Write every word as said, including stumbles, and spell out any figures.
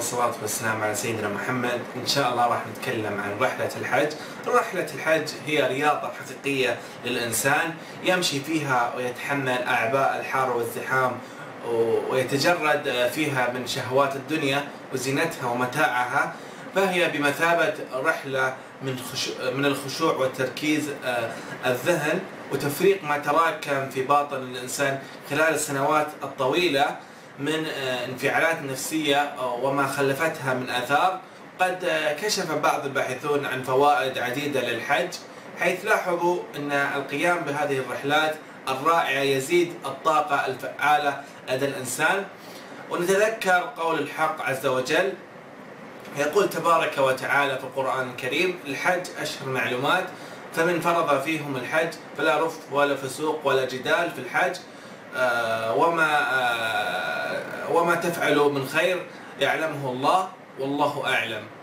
والصلاة والسلام على سيدنا محمد. إن شاء الله راح نتكلم عن رحلة الحج. رحلة الحج هي رياضة حقيقية للإنسان يمشي فيها ويتحمل أعباء الحار والزحام ويتجرد فيها من شهوات الدنيا وزينتها ومتاعها، فهي بمثابة رحلة من من الخشوع والتركيز الذهن وتفريق ما تراكم في باطن الإنسان خلال السنوات الطويلة من انفعالات نفسية وما خلفتها من آثار. قد كشف بعض الباحثون عن فوائد عديدة للحج، حيث لاحظوا أن القيام بهذه الرحلات الرائعة يزيد الطاقة الفعالة لدى الإنسان. ونتذكر قول الحق عز وجل، يقول تبارك وتعالى في القرآن الكريم: الحج أشهر معلومات، فمن فرض فيهم الحج فلا رفث ولا فسوق ولا جدال في الحج، آه وما آه وما تفعلوا من خير يعلمه الله والله أعلم.